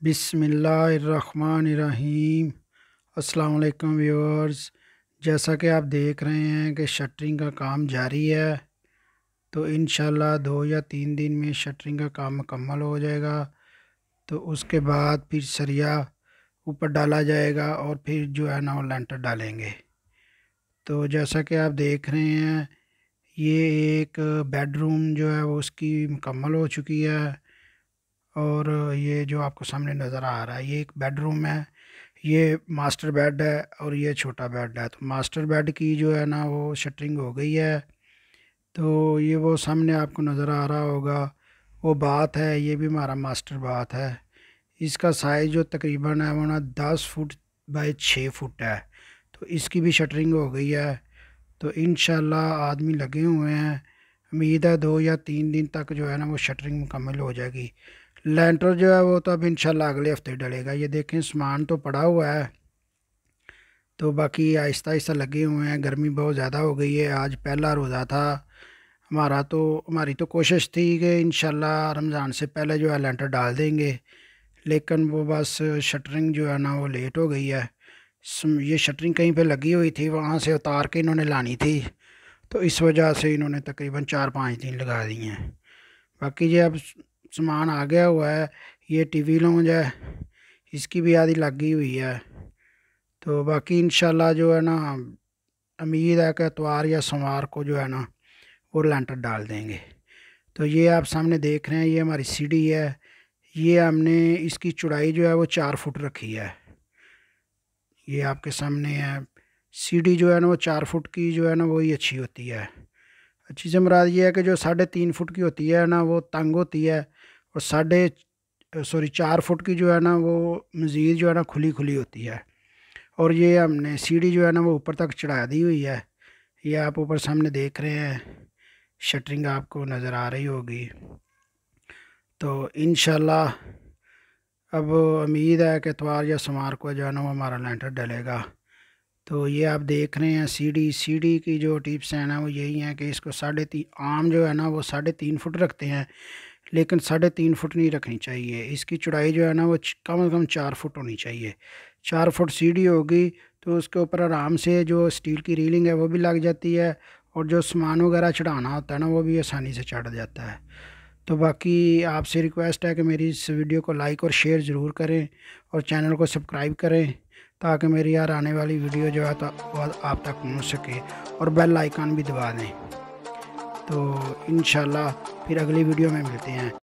बिस्मिल्लाहिर्रहमानिर्रहीम। अस्सलाम वालेकुम व्यूअर्स। जैसा कि आप देख रहे हैं कि शटरिंग का काम जारी है, तो इंशाल्लाह 2 या 3 दिन में शटरिंग का काम मुकम्मल हो जाएगा। तो उसके बाद फिर सरिया ऊपर डाला जाएगा और फिर जो है ना वो लेंटर डालेंगे। तो जैसा कि आप देख रहे हैं, ये एक बेडरूम जो है वो उसकी मुकम्मल हो चुकी है। और ये जो आपको सामने नज़र आ रहा है, ये एक बेडरूम है। ये मास्टर बेड है और ये छोटा बेड है। तो मास्टर बेड की जो है ना वो शटरिंग हो गई है। तो ये वो सामने आपको नज़र आ रहा होगा, वो बात है। ये भी हमारा मास्टर बात है। इसका साइज़ जो तकरीबन है वो ना 10 फुट बाई 6 फुट है। तो इसकी भी शटरिंग हो गई है। तो इंशाल्लाह आदमी लगे हुए हैं। उम्मीद है 2 या 3 दिन तक जो है ना वो शटरिंग मुकम्मल हो जाएगी। लेंटर जो है वो तो अब इंशाल्लाह अगले हफ्ते डलेगा। ये देखें, सामान तो पड़ा हुआ है, तो बाकी आहिस्ता आहिस्ता लगे हुए हैं। गर्मी बहुत ज़्यादा हो गई है। आज पहला रोज़ा था हमारी तो कोशिश थी कि इंशाल्लाह रमज़ान से पहले जो है लेंटर डाल देंगे, लेकिन वो बस शटरिंग जो है ना वो लेट हो गई है। ये शटरिंग कहीं पे लगी हुई थी, वहाँ से उतार के इन्होंने लानी थी, तो इस वजह से इन्होंने तकरीबन 4-5 दिन लगा दिए हैं। बाकी ये अब सामान आ गया हुआ है। ये टीवी लॉन्ज है, इसकी भी आधी लगी हुई है। तो बाकी इंशाल्लाह जो है ना उम्मीद है कि इतवार या सोमवार को जो है ना वो लेंटर डाल देंगे। तो ये आप सामने देख रहे हैं, ये हमारी सीढ़ी है। ये हमने इसकी चौड़ाई जो है वो 4 फुट रखी है। ये आपके सामने है। सीढ़ी जो है ना वो 4 फुट की जो है ना वही अच्छी होती है। अच्छी से मुराद ये है कि जो 3.5 फुट की होती है ना वो तंग होती है, और 4 फुट की जो है ना वो मज़ीद जो है ना खुली खुली होती है। और ये हमने सीढ़ी जो है ना वो ऊपर तक चढ़ा दी हुई है। ये आप ऊपर सामने देख रहे हैं, शटरिंग आपको नज़र आ रही होगी। तो इंशाल्लाह अब उम्मीद है कि इतवार या सोमवार को जो है ना वो हमारा लेंटर डलेगा। तो ये आप देख रहे हैं, सीढ़ी की जो टिप्स हैं ना वो यही हैं कि इसको 3.5 आम जो है ना वो 3.5 फुट रखते हैं, लेकिन 3.5 फुट नहीं रखनी चाहिए। इसकी चौड़ाई जो है ना वो कम से कम 4 फुट होनी चाहिए। 4 फुट सीढ़ी होगी तो उसके ऊपर आराम से जो स्टील की रीलिंग है वो भी लग जाती है, और जो सामान वगैरह चढ़ाना होता है ना वो भी आसानी से चढ़ जाता है। तो बाकी आपसे रिक्वेस्ट है कि मेरी इस वीडियो को लाइक और शेयर ज़रूर करें, और चैनल को सब्सक्राइब करें, ताकि मेरी यार आने वाली वीडियो जो है तो आप तक पहुंच सके, और बेल आइकन भी दबा दें। तो इंशाल्लाह फिर अगली वीडियो में मिलते हैं।